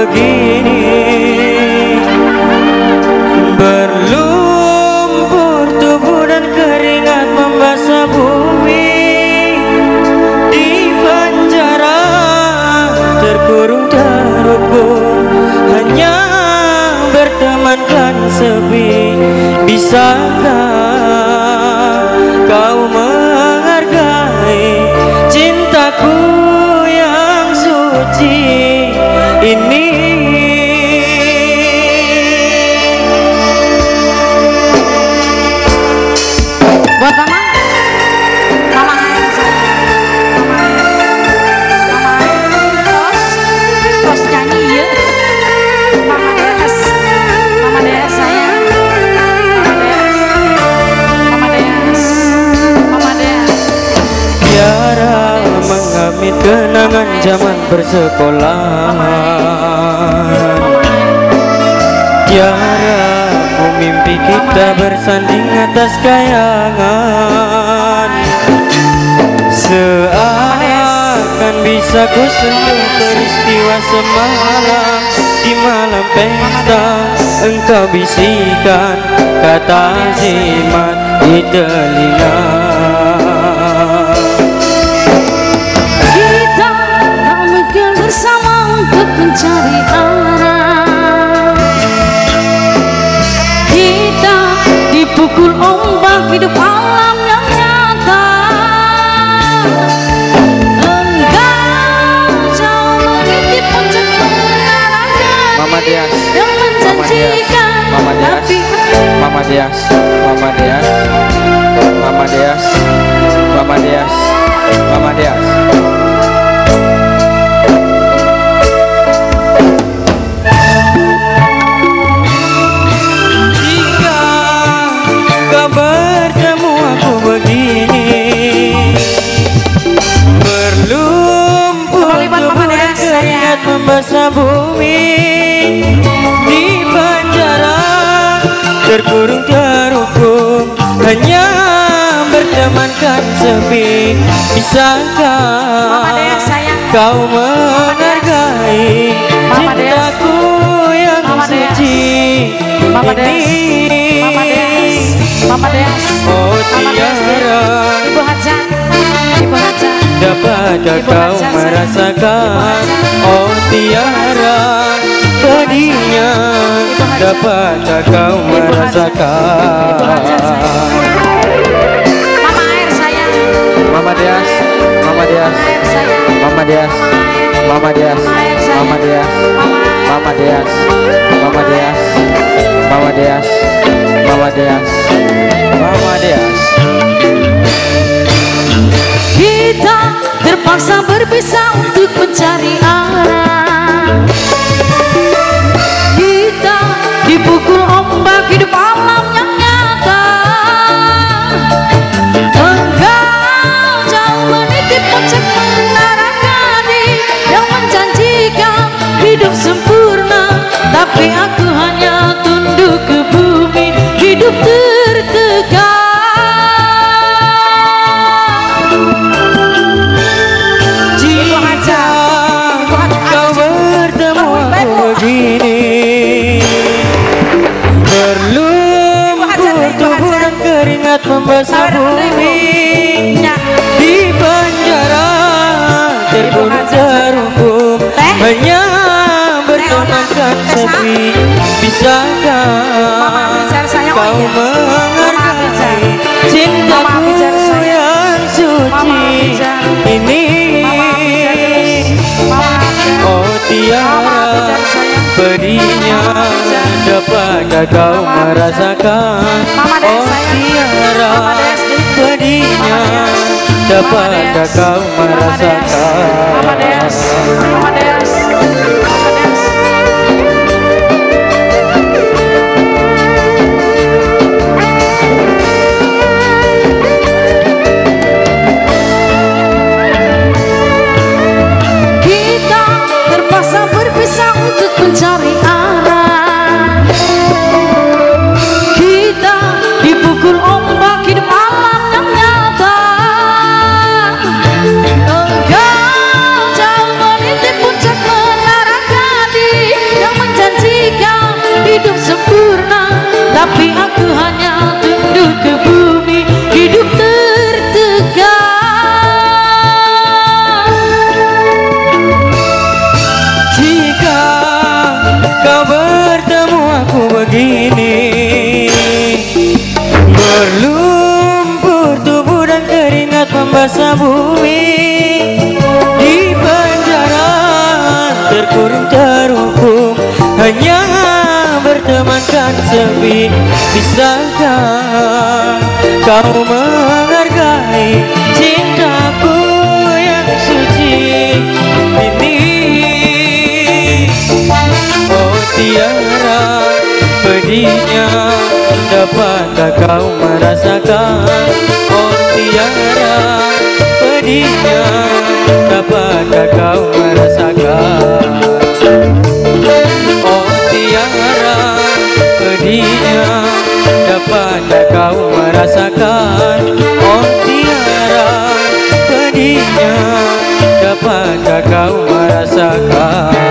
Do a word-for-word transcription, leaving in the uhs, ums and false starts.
begini, berlumpur tubuh dan keringat membasah bumi. Di penjara terkurung terhukum, hanya bertemankan sepi. Bisakah kau menghargai cintaku yang suci ini? Buat mama, mama Aisyah, mama mama terus terus nyanyi ya, mama Des, mama Des sayang, mama Des, mama Des, mama Des. Tiara mengamit kenangan zaman bersekolah. Tiara mimpi kita bersanding atas kayangan. Seakan bisa ku sentuh peristiwa semalam. Di malam pesta engkau bisikan kata jimat di telinga. Kita tak mungkin bersama untuk mencari arah. Kita dipukul ombak hidup alam yang nyata. Engkau jauh menitip puncak menarakan Mama Dias, yang menjanjikan. Mama Dias, Tapi Mama Dias, Mama Dias, Mama Dias, Mama Dias, Mama Dias. Jika kau bertemu aku begini, berlumpur tubuh dan keringat membasah bumi. Di penjara terkurung terhukum, hanya bertemankan sepi. Bisakah Mama Des sayang, kau menghargai Mama Des. cintaku yang Mama Des. suci Mama Des, ini? Mama Des, Mama Des, Oh Mama Des, Tiara, Ibu Haja, Ibu Haja. dapatkah Ibu kau Haja, sayang. merasakan? Ibu Haja. Oh Tiara, pedihnya. Ibu Haja. Dapatkah kau Ibu Haja. merasakan? Ibu Haja, sayang. Mama air sayang, Mama Dias, Mama Dias, air sayang, Mama Dias, Mama Dias, air sayang, Mama Dias, Mama air. Mama Dias, Mama Dias, Mama Dias, Mama Dias, Mama Dias. Kita terpaksa berpisah untuk mencari arah. Kita dipukul ombak hidup alam yang nyata. Engkau jauh menitip puncak menara gading yang menjanjikan hidup sempurna. Tapi aku hanya tunduk ke bumi, hidup tertekan. Jika kau bertemu aku begini, berlumpur tubuh dan keringat membasah bumi. Di penjara terkurung terhukum, hanya bertemankan sepi. Bisakah kau menghargai cintaku yang suci ini? Oh Tiara, pedihnya. Dapatkah kau merasakan? Oh Tiara, pedihnya. Dapatkah kau merasakan? Mama Des, Mama Des, Mama Des. Kita terpaksa berpisah untuk mencari arah. Kita dipukul ombak hidup alam yang nyata. Engkau jauh menitip puncak menara tapi aku hanya tunduk ke bumi, hidup tertekan. Jika kau bertemu aku begini, berlumpur tubuh dan keringat membasah bumi, di penjara terkurung terhukum, hanya bertemankan sepi. Bisakah kau menghargai cintaku yang suci ini? Oh tiara pedihnya, dapatkah kau merasakan? Oh tiara pedihnya, dapatkah kau merasakan? Oh tiara pedihnya, dapatkah kau merasakan? Oh tiara pedihnya, dapatkah kau merasakan?